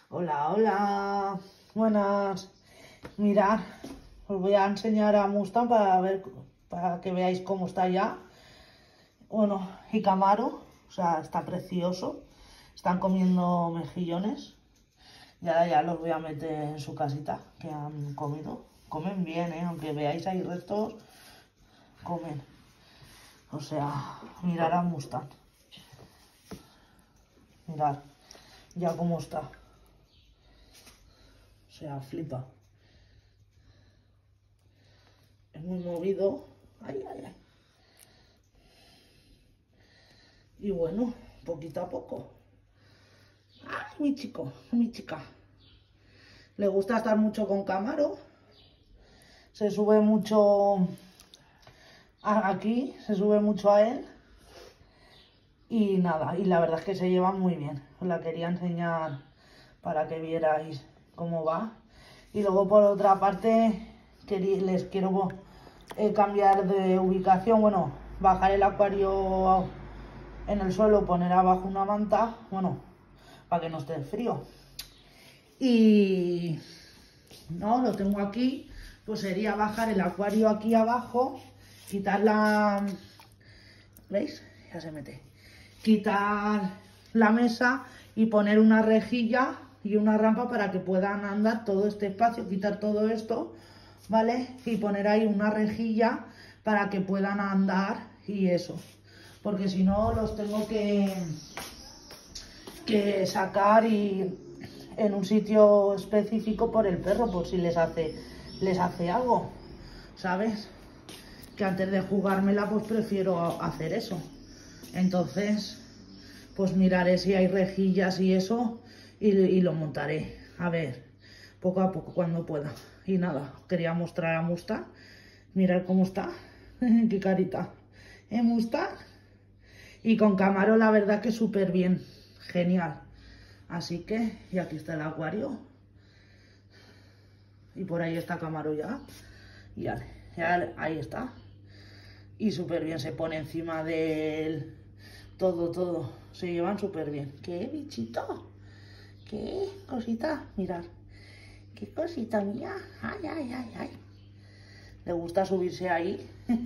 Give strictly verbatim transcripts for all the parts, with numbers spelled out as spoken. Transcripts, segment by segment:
Hola, hola, buenas. Mirad, os voy a enseñar a Mustang para ver, para que veáis cómo está ya. Bueno, y Camaro, o sea, está precioso. Están comiendo mejillones. Y ahora ya los voy a meter en su casita, que han comido. Comen bien, ¿eh? Aunque veáis ahí restos, comen. O sea, mirad a Mustang. Mirad, ya cómo está. O sea, flipa. Es muy movido. Ay, ay, ay. Y bueno, poquito a poco. ¡Ay, mi chico! Mi chica. Le gusta estar mucho con Camaro. Se sube mucho aquí, se sube mucho a él. Y nada, y la verdad es que se llevan muy bien. Os la quería enseñar para que vierais cómo va. Y luego por otra parte, les quiero eh, cambiar de ubicación. Bueno, bajar el acuario en el suelo, poner abajo una manta. Bueno, para que no esté frío. Y no, lo tengo aquí, pues sería bajar el acuario aquí abajo, quitar la, ¿veis? Ya se mete, quitar la mesa y poner una rejilla y una rampa para que puedan andar todo este espacio, quitar todo esto, ¿vale? Y poner ahí una rejilla para que puedan andar y eso, porque si no los tengo que, que sacar y en un sitio específico por el perro, por si les hace, les hace algo, ¿sabes? Que antes de jugármela, pues prefiero hacer eso. Entonces, pues miraré si hay rejillas y eso, y, y lo montaré. A ver, poco a poco, cuando pueda. Y nada, quería mostrar a Mustang. Mirad cómo está. Qué carita. ¿Eh, Mustang? Y con Camaro, la verdad que súper bien. Genial. Así que, y aquí está el acuario. Y por ahí está Camaro ya. Y ya, ya ahí está. Y súper bien, se pone encima del... Todo, todo. Se llevan súper bien. ¿Qué, bichito? ¿Qué cosita? Mirad. ¿Qué cosita mía? Ay, ay, ay, ay. Le gusta subirse ahí.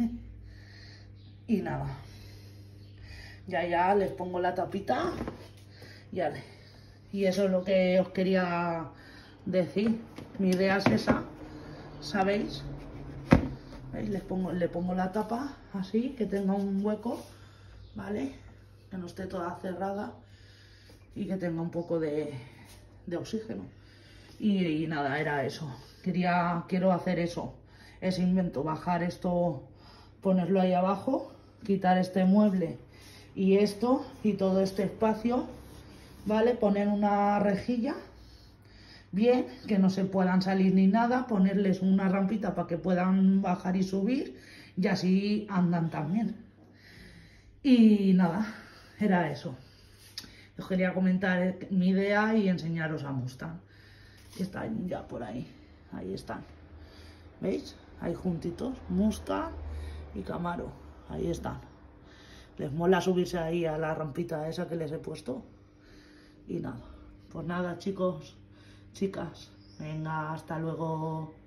Y nada. Ya, ya les pongo la tapita. Ya le... Y eso es lo que os quería decir. Mi idea es esa, ¿sabéis? ¿Veis? Les pongo, le pongo la tapa así, que tenga un hueco, ¿vale? Que no esté toda cerrada y que tenga un poco de, de oxígeno. Y, y nada, era eso. Quería, quiero hacer eso, ese invento, bajar esto, ponerlo ahí abajo, quitar este mueble y esto y todo este espacio, ¿vale? Poner una rejilla, bien, que no se puedan salir ni nada, ponerles una rampita para que puedan bajar y subir y así andan también. Y nada, era eso. Os quería comentar mi idea y enseñaros a Mustang. Están ya por ahí, ahí están. ¿Veis? Ahí juntitos, Mustang y Camaro, ahí están. Les mola subirse ahí a la rampita esa que les he puesto. Y nada, pues nada, chicos, chicas, venga, hasta luego.